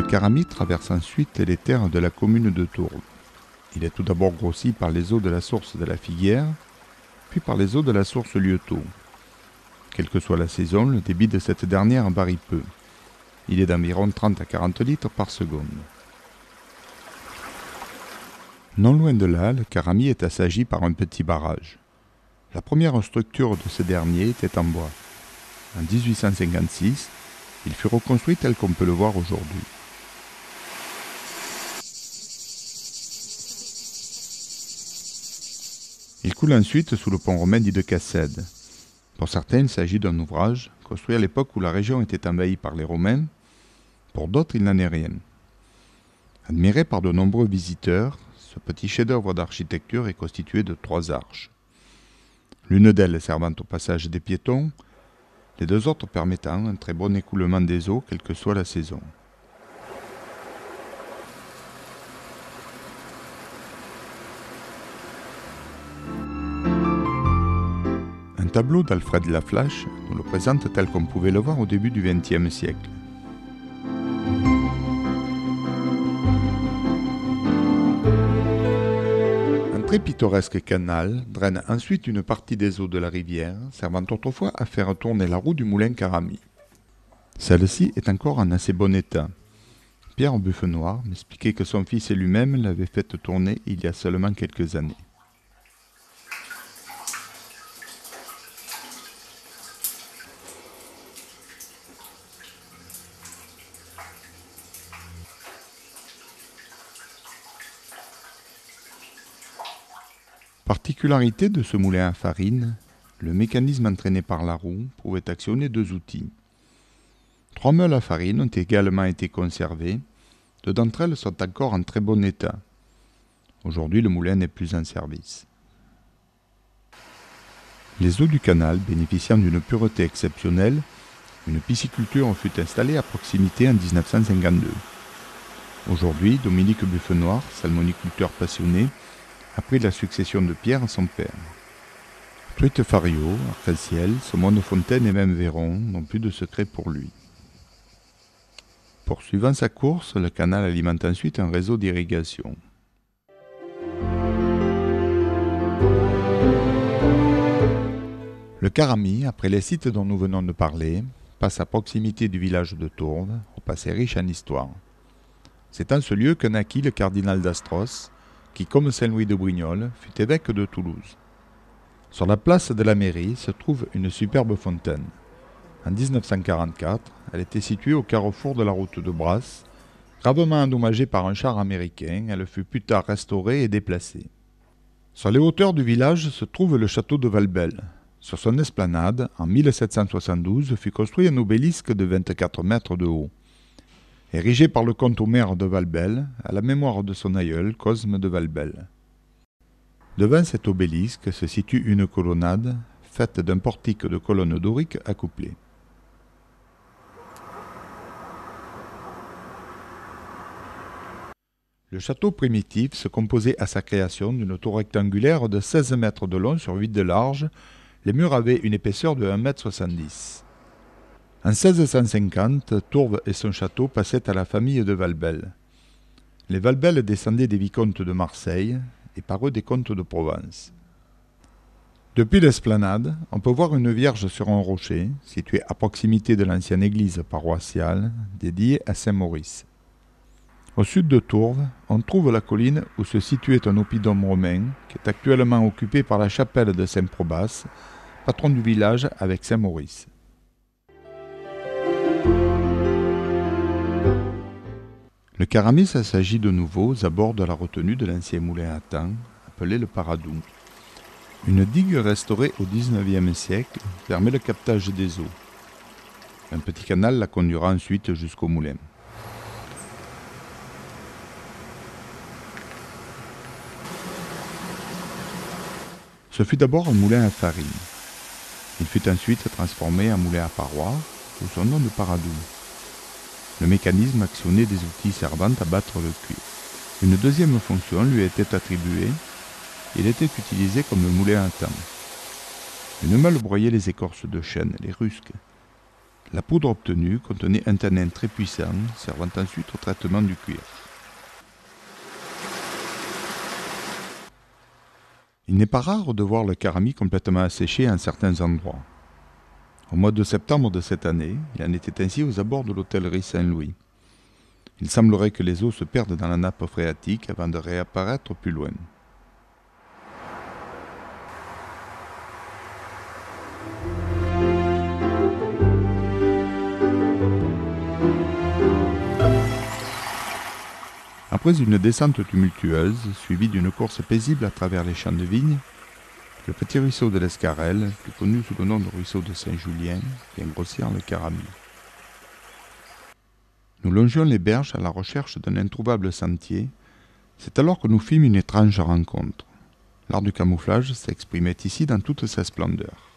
Caramy traverse ensuite les terres de la commune de Tourves. Il est tout d'abord grossi par les eaux de la source de la Figuière, puis par les eaux de la source Lieuteau. Quelle que soit la saison, le débit de cette dernière varie peu. Il est d'environ 30 à 40 litres par seconde. Non loin de là, le Caramy est assagi par un petit barrage. La première structure de ce dernier était en bois. En 1856, il fut reconstruit tel qu'on peut le voir aujourd'hui. Il coule ensuite sous le pont romain dit de Cassède. Pour certains, il s'agit d'un ouvrage construit à l'époque où la région était envahie par les Romains. Pour d'autres, il n'en est rien. Admiré par de nombreux visiteurs, ce petit chef-d'œuvre d'architecture est constitué de 3 arches. L'une d'elles servant au passage des piétons, les 2 autres permettant un très bon écoulement des eaux, quelle que soit la saison. Un tableau d'Alfred Laflache nous le présente tel qu'on pouvait le voir au début du XXe siècle. Un très pittoresque canal draine ensuite une partie des eaux de la rivière, servant autrefois à faire tourner la roue du moulin Caramy. Celle-ci est encore en assez bon état. Pierre Buffenoir m'expliquait que son fils et lui-même l'avaient faite tourner il y a seulement quelques années. Particularité de ce moulin à farine, le mécanisme entraîné par la roue pouvait actionner 2 outils. 3 meules à farine ont également été conservées, 2 d'entre elles sont encore en très bon état. Aujourd'hui, le moulin n'est plus en service. Les eaux du canal bénéficiant d'une pureté exceptionnelle, une pisciculture fut installée à proximité en 1952. Aujourd'hui, Dominique Buffenoir, salmoniculteur passionné, a pris la succession de Pierre à son père. Truite fario, arc-en-ciel, saumon de fontaine et même Véron n'ont plus de secret pour lui. Poursuivant sa course, le canal alimente ensuite un réseau d'irrigation. Le Caramy, après les sites dont nous venons de parler, passe à proximité du village de Tourves, au passé riche en histoire. C'est en ce lieu que naquit le cardinal d'Astros, qui, comme Saint-Louis de Brignoles, fut évêque de Toulouse. Sur la place de la mairie se trouve une superbe fontaine. En 1944, elle était située au carrefour de la route de Brasse. Gravement endommagée par un char américain, elle fut plus tard restaurée et déplacée. Sur les hauteurs du village se trouve le château de Valbelle. Sur son esplanade, en 1772, fut construit un obélisque de 24 mètres de haut. Érigé par le comte Omer de Valbelle, à la mémoire de son aïeul, Cosme de Valbelle. Devant cet obélisque se situe une colonnade, faite d'un portique de colonnes doriques accouplées. Le château primitif se composait à sa création d'une tour rectangulaire de 16 mètres de long sur 8 de large. Les murs avaient une épaisseur de 1,70 m. En 1650, Tourves et son château passaient à la famille de Valbelle. Les Valbelle descendaient des vicomtes de Marseille et par eux des comtes de Provence. Depuis l'esplanade, on peut voir une vierge sur un rocher, située à proximité de l'ancienne église paroissiale dédiée à Saint-Maurice. Au sud de Tourves, on trouve la colline où se situait un oppidum romain qui est actuellement occupé par la chapelle de Saint-Probace, patron du village avec Saint-Maurice. Le Caramy s'agit de nouveau aux abords de la retenue de l'ancien moulin à temps, appelé le Paradou. Une digue restaurée au XIXe siècle permet le captage des eaux. Un petit canal la conduira ensuite jusqu'au moulin. Ce fut d'abord un moulin à farine. Il fut ensuite transformé en moulin à parois, sous son nom de Paradou. Le mécanisme actionnait des outils servant à battre le cuir. Une deuxième fonction lui était attribuée. Il était utilisé comme moulin à temps. Une meule broyait les écorces de chêne, les rusques. La poudre obtenue contenait un tanin très puissant, servant ensuite au traitement du cuir. Il n'est pas rare de voir le carami complètement asséché en certains endroits. Au mois de septembre de cette année, il en était ainsi aux abords de l'hôtellerie Saint-Louis. Il semblerait que les eaux se perdent dans la nappe phréatique avant de réapparaître plus loin. Après une descente tumultueuse, suivie d'une course paisible à travers les champs de vignes, le petit ruisseau de l'Escarelle, plus connu sous le nom de ruisseau de Saint-Julien, vient grossir le Carami. Nous longions les berges à la recherche d'un introuvable sentier. C'est alors que nous fîmes une étrange rencontre. L'art du camouflage s'exprimait ici dans toute sa splendeur.